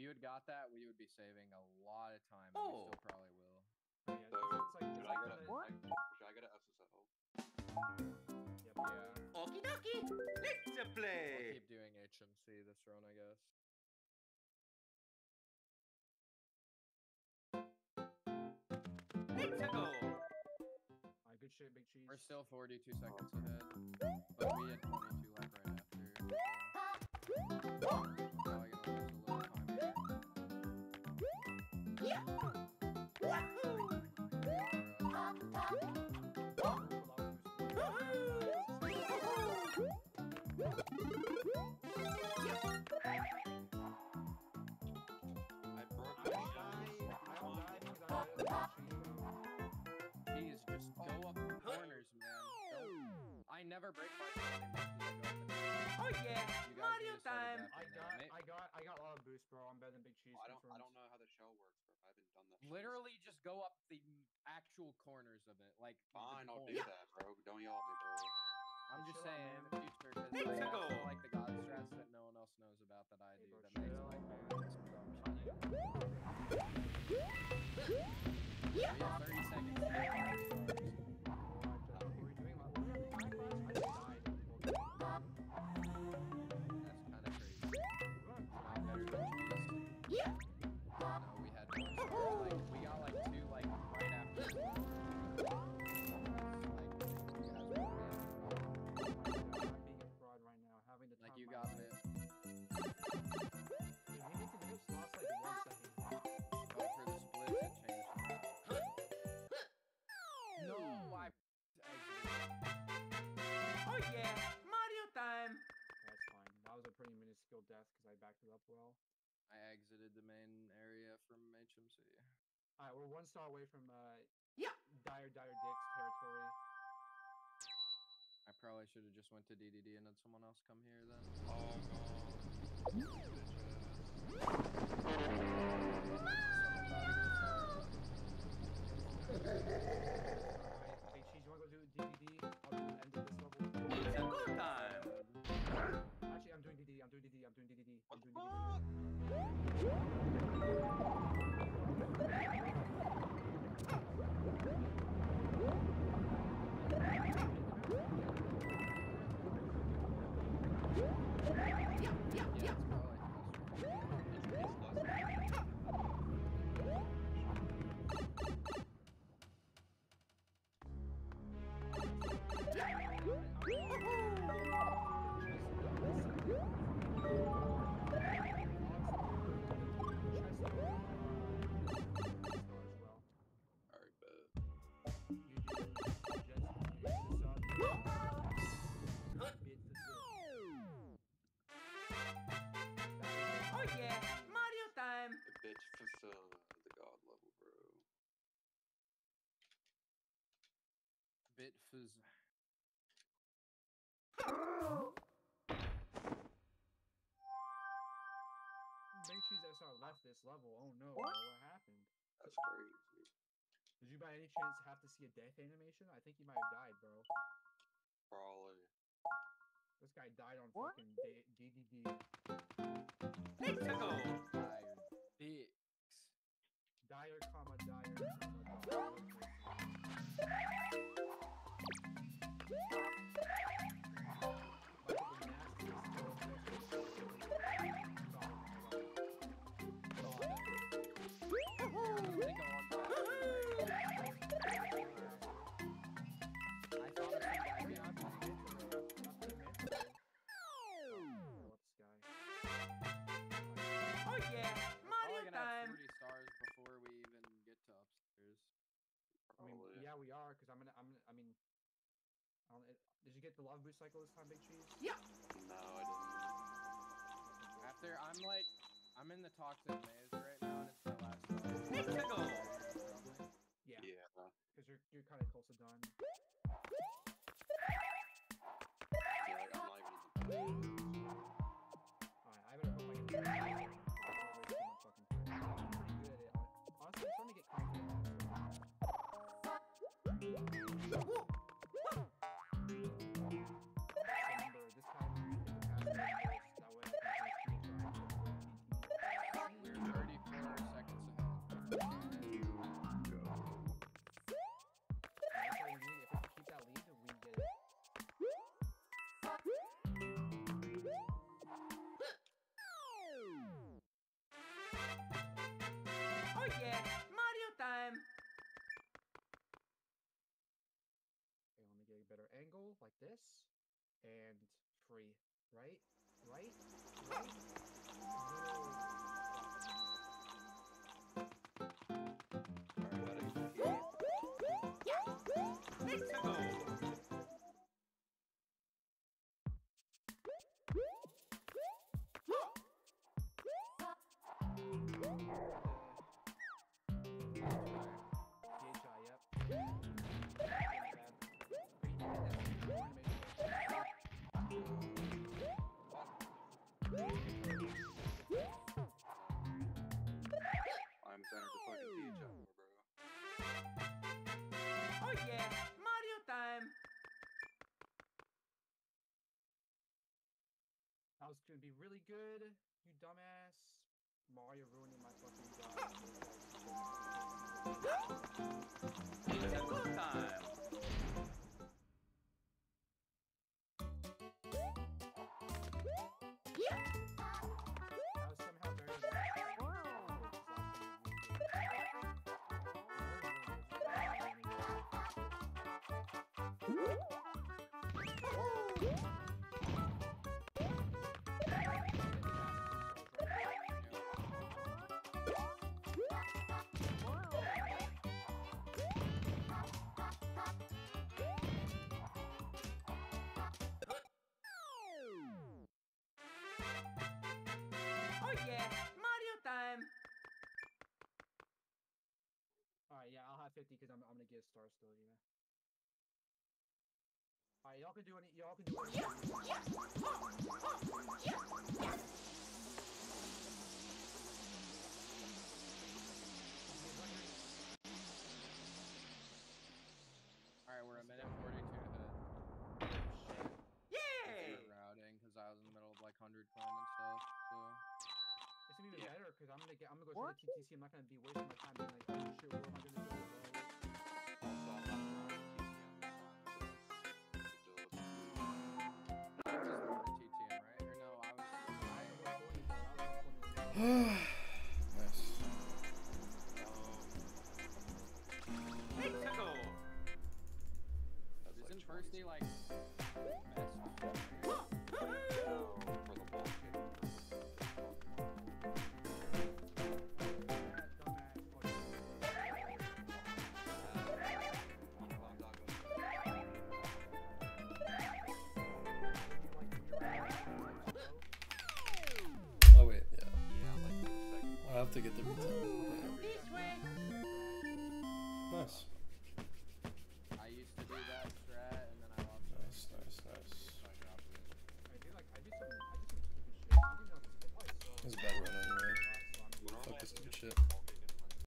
had got that, we would be saving a lot of time. And we Oh. still probably will. Oh, yeah, So, it's like, should I get an SSL? Yep. Yeah. Okie dokie. Let's We'll play. keep doing HMC this run, I guess. Let's go. Alright, good shit, Big Cheese. We're still 42 seconds ahead, but we had 22 left right after. Probably gonna lose a little time here. I broke I my don't die because Please just go up the corners, man. Don't. I never break my phone anymore because I go up the corners. Oh yeah, You guys Mario need to start time. adapting that. I got a lot of boost, bro. I'm better than Big Cheese. I don't confirmed. know how the shell works, bro. I haven't done that. shit. Literally, just go up the actual corners of it, like. the Fine, I'll do corners. that, bro. Don't yell at me, bro. I'm just Chill saying out, in man. the future, because Let's like, I go. feel like the god strats that no one else knows about that I Hey, do bro, that makes chill, like man. dumb shit. We have 30 seconds. To get What were we doing? What were we having time class? I died. That's kind of crazy. We're on Not time. better than cheese. No, we had more. So like we got like two like right after. Like you guys were I'm being a fraud right now. Having the time. like you of my got life. it. Dude, he needs to just lost like 1 second. But for the splits, it changed. No, I Oh yeah, Mario time. That's fine. That was a pretty minuscule death because I backed it up well. I exited the main area from HMC. Alright, we're 1 star away from Yeah. Dire Dicks territory. I probably should have just went to DDD and had someone else come here then. Oh Alright, Big Cheese, you wanna go do DDD? I'll do the end of this level. It's a go time. Actually, I'm doing DDD. I'm doing DDD. I'm doing DDD. I'm What the doing DDD. fuck? Yeah, it's probably closer. It's less. Alright, bet. Oh yeah, Mario time. The bitch fulfill the god level, bro. Bit fizz. Big Cheese SR left this level. Oh no, what happened? That's crazy. Did you by any chance have to see a death animation? I think you might have died, bro. Probably. This guy died on fucking DDD. Let's go. Tired. Dicks. Dire, comma, dire, comma, dire. Oh yeah, Mario We're gonna have time. 40 stars before we even get to upstairs. I mean, Probably. yeah, we are, because I mean, did you get the love boost cycle this time, Big Cheese? Yeah. No, I After I'm in the toxic maze right now, and it's my last star. Let's go. Yeah, didn't. Yeah. because you're kind of close to done. Yeah, like, I'm not even in the Alright, I better hope I get the fucking I'm pretty good at it. Honestly, I'm starting to get confident. Remember, this time you can pass me first, that way I can finish. better angle, like this, and free. Right? Right? Right? Let's go. PHI, yep. I'm center to fucking PHI, bro. Oh yeah, Mario time. That was gonna be really good, you dumbass. Mario ruining my fucking job. Pizzico time. That was somehow better Oh yeah, Mario time. Alright, yeah, I'll have 50 because I'm gonna get a star still, you know. Alright, y'all can do any, y'all can do any. Alright, we're a minute 42 to hit. Yay! For routing, because I was in the middle of like 100 coin and stuff. So It's gonna be even better because I'm gonna go to the TTC. I'm not gonna be wasting my time being like, oh shit, where am I gonna go, bro? Also, I'm not going to TTM this time, so it's I just started TTM, right? Or no, I was. Nice. Pizzico. that's Isn't like first day like messed? for the bullshit. Oh wait, yeah. Yeah, like the second I have to get the retail. This way. Nice.